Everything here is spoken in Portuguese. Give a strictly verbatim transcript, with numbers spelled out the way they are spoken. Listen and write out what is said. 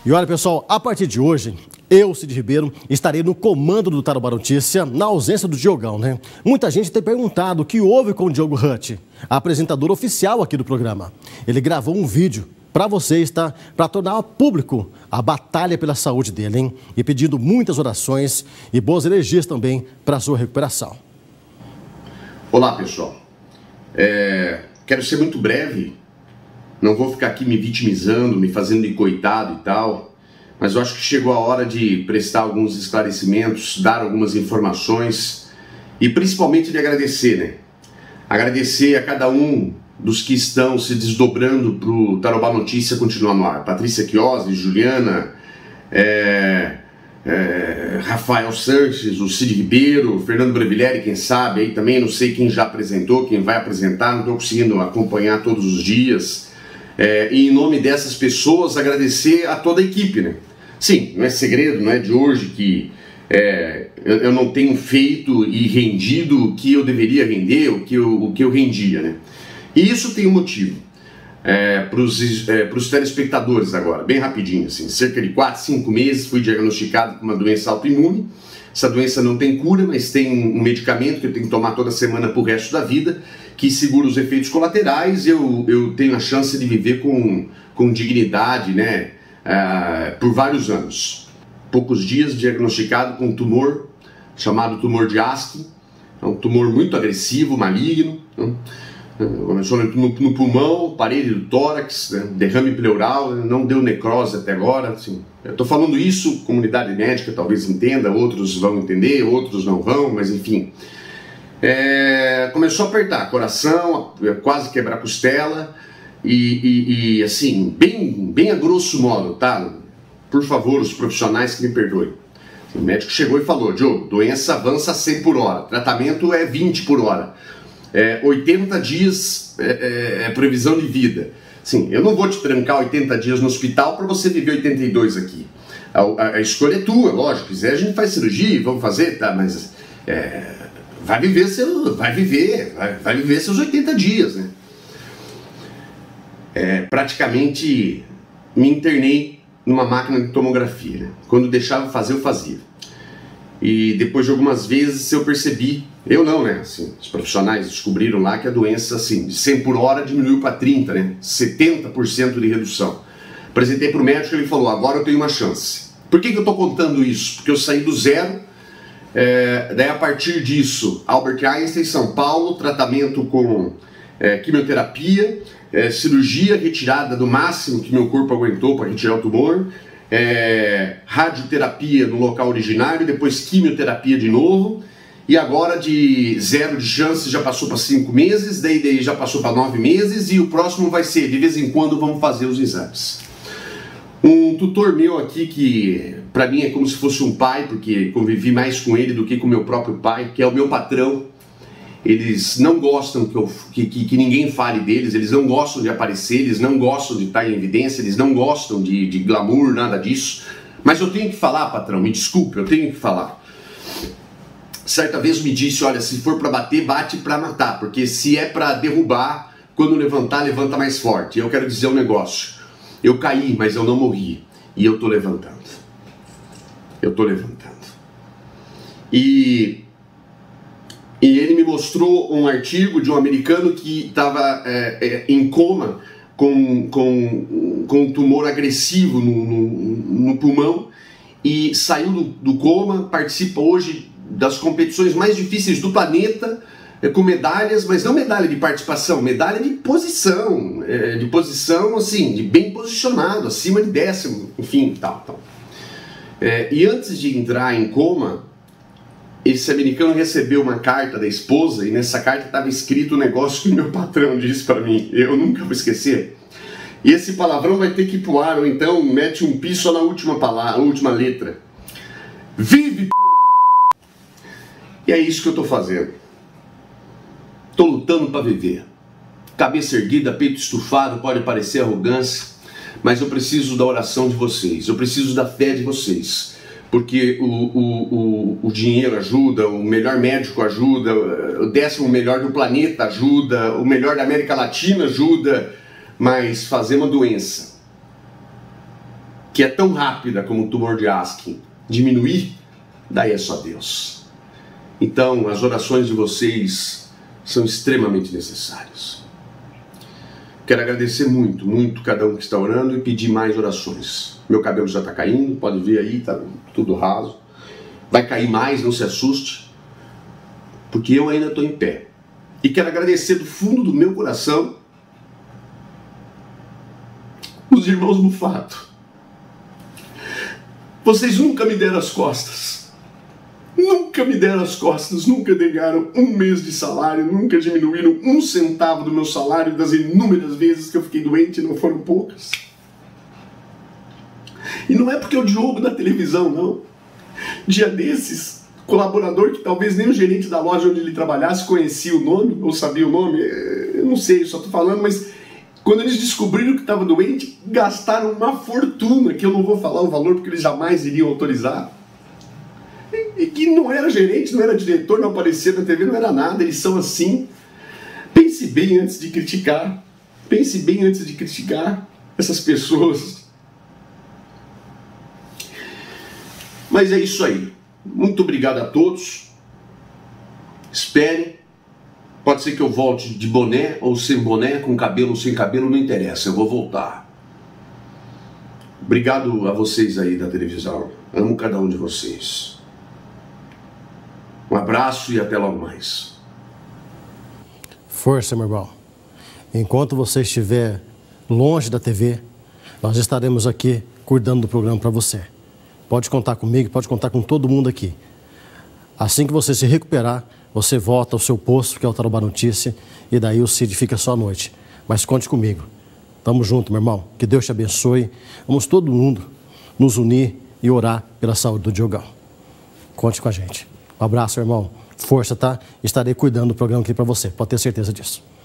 E olha, pessoal, a partir de hoje, eu, Cid Ribeiro, estarei no comando do Tarobá Notícia, na ausência do Diogão, né? Muita gente tem perguntado o que houve com o Diogo Hutt, apresentador oficial aqui do programa. Ele gravou um vídeo para vocês, tá? Para tornar público a batalha pela saúde dele, hein? E pedindo muitas orações e boas energias também para a sua recuperação. Olá, pessoal. É... Quero ser muito breve. Não vou ficar aqui me vitimizando, me fazendo de coitado e tal, mas eu acho que chegou a hora de prestar alguns esclarecimentos, dar algumas informações e principalmente de agradecer, né? Agradecer a cada um dos que estão se desdobrando para o Tarobá Notícia continuar no ar. Patrícia Chiosi, Juliana, é, é, Rafael Sanches, o Cid Ribeiro, Fernando Brevilleri, quem sabe, aí também não sei quem já apresentou, quem vai apresentar, não estou conseguindo acompanhar todos os dias. É, e em nome dessas pessoas agradecer a toda a equipe, né? Sim, não é segredo, não é de hoje que é, eu, eu não tenho feito e rendido o que eu deveria render, o que eu, o que eu rendia, né? E isso tem um motivo. É, para os é, telespectadores agora, bem rapidinho, assim, cerca de quatro, cinco meses fui diagnosticado com uma doença autoimune. Essa doença não tem cura, mas tem um medicamento que eu tenho que tomar toda semana pro resto da vida, que segura os efeitos colaterais. Eu, eu tenho a chance de viver com, com dignidade, né, uh, por vários anos. Poucos dias diagnosticado com um tumor chamado tumor de Aschenn. É um tumor muito agressivo, maligno. Né? Começou no, no, no pulmão, parede do tórax, né? Derrame pleural, não deu necrose até agora. Assim. Eu estou falando isso, comunidade médica talvez entenda, outros vão entender, outros não vão, mas enfim. É, começou a apertar coração, quase quebrar costela e, e, e assim, bem, bem a grosso modo, tá? Por favor, os profissionais que me perdoem. O médico chegou e falou: Diogo, doença avança a cem por hora, tratamento é vinte por hora. É, oitenta dias é, é, é previsão de vida. Sim, eu não vou te trancar oitenta dias no hospital para você viver oitenta e dois aqui. A, a, a escolha é tua, lógico. Se quiser a gente faz cirurgia, vamos fazer, tá? Mas é, vai viver seu, vai viver, vai, vai viver seus oitenta dias, né? É, praticamente me internei numa máquina de tomografia, né? Quando deixava fazer, eu fazia. E depois de algumas vezes eu percebi, eu não, né? Assim, os profissionais descobriram lá que a doença, assim, de cem por hora diminuiu para trinta, né? setenta por cento de redução. Apresentei para o médico e ele falou: agora eu tenho uma chance. Por que que eu estou contando isso? Porque eu saí do zero, é, daí a partir disso, Albert Einstein, São Paulo, tratamento com é, quimioterapia, é, cirurgia, retirada do máximo que meu corpo aguentou para retirar o tumor, É, radioterapia no local originário, depois quimioterapia de novo, e agora de zero de chance já passou para cinco meses, daí, daí já passou para nove meses, e o próximo vai ser, de vez em quando vamos fazer os exames. Um tutor meu aqui, que para mim é como se fosse um pai, porque convivi mais com ele do que com meu próprio pai, que é o meu patrão. Eles não gostam que, eu, que, que, que ninguém fale deles, eles não gostam de aparecer, eles não gostam de estar em evidência, eles não gostam de, de glamour, nada disso. Mas eu tenho que falar, patrão, me desculpe, eu tenho que falar. Certa vez me disse: olha, se for para bater, bate para matar, porque se é para derrubar, quando levantar, levanta mais forte. E eu quero dizer um negócio: eu caí, mas eu não morri, e eu tô levantando. Eu tô levantando. E... E ele me mostrou um artigo de um americano que estava é, é, em coma com, com, com um tumor agressivo no, no, no pulmão e saiu do, do coma, participa hoje das competições mais difíceis do planeta, é, com medalhas, mas não medalha de participação, medalha de posição, é, de posição assim, de bem posicionado, acima de décimo, enfim, tal, tal. É, e antes de entrar em coma, esse americano recebeu uma carta da esposa e nessa carta estava escrito um negócio que meu patrão disse para mim, eu nunca vou esquecer. E esse palavrão vai ter que ir pro ar, ou então mete um pi só na última palavra, a última letra. Vive, p***! E é isso que eu tô fazendo. Tô lutando para viver. Cabeça erguida, peito estufado, pode parecer arrogância, mas eu preciso da oração de vocês, eu preciso da fé de vocês. Porque o, o, o, o dinheiro ajuda, o melhor médico ajuda, o décimo melhor do planeta ajuda, o melhor da América Latina ajuda, mas fazer uma doença que é tão rápida como o tumor de Askin, diminuir, daí é só Deus. Então, as orações de vocês são extremamente necessárias. Quero agradecer muito, muito cada um que está orando e pedir mais orações. Meu cabelo já está caindo, pode ver aí, está tudo raso. Vai cair mais, não se assuste, porque eu ainda estou em pé. E quero agradecer do fundo do meu coração os irmãos Mufato. Vocês nunca me deram as costas. Nunca me deram as costas, nunca negaram um mês de salário, nunca diminuíram um centavo do meu salário das inúmeras vezes que eu fiquei doente, não foram poucas. E não é porque eu jogo na televisão, não. Dia desses, colaborador que talvez nem o gerente da loja onde ele trabalhasse conhecia o nome, ou sabia o nome, eu não sei, só estou falando, mas quando eles descobriram que estava doente, gastaram uma fortuna, que eu não vou falar o valor porque eles jamais iriam autorizar. E que não era gerente, não era diretor, não aparecia na T V, não era nada, eles são assim. Pense bem antes de criticar, pense bem antes de criticar essas pessoas. Mas é isso aí. Muito obrigado a todos. Esperem. Pode ser que eu volte de boné ou sem boné, com cabelo ou sem cabelo, não interessa, eu vou voltar. Obrigado a vocês aí da televisão. Amo cada um de vocês. Um abraço e até logo mais. Força, meu irmão. Enquanto você estiver longe da T V, nós estaremos aqui cuidando do programa para você. Pode contar comigo, pode contar com todo mundo aqui. Assim que você se recuperar, você volta ao seu posto, que é o Tarobá Notícia, e daí o Cid fica só à noite. Mas conte comigo. Tamo junto, meu irmão. Que Deus te abençoe. Vamos todo mundo nos unir e orar pela saúde do Diogão. Conte com a gente. Um abraço, irmão. Força, tá? Estarei cuidando do programa aqui para você. Pode ter certeza disso.